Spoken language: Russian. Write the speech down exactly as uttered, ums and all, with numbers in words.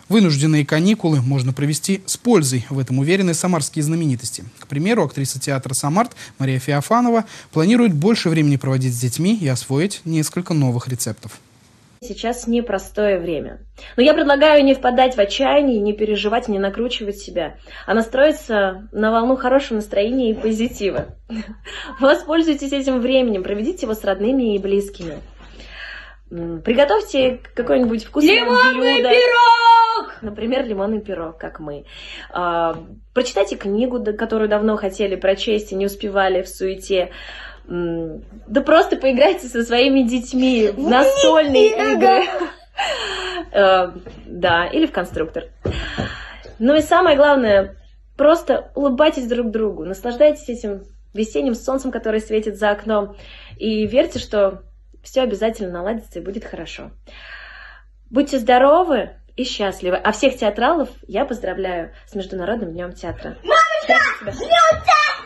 Вынужденные каникулы можно провести с пользой, в этом уверены самарские знаменитости. К примеру, актриса театра «Самарт» Мария Феофанова планирует больше времени проводить с детьми и освоить несколько новых рецептов. Сейчас непростое время. Но я предлагаю не впадать в отчаяние, не переживать, не накручивать себя, а настроиться на волну хорошего настроения и позитива. Воспользуйтесь этим временем, проведите его с родными и близкими. Приготовьте какой-нибудь вкусный лимонный блюдо. пирог! Например, лимонный пирог, как мы. А, прочитайте книгу, которую давно хотели прочесть и не успевали в суете. Да просто поиграйте со своими детьми в настольные игры. Да, или в конструктор. Ну и самое главное, просто улыбайтесь друг другу, наслаждайтесь этим весенним солнцем, который светит за окном, и верьте, что все обязательно наладится и будет хорошо. Будьте здоровы и счастливы. А всех театралов я поздравляю с Международным днем театра. Мамочка! С днем театра!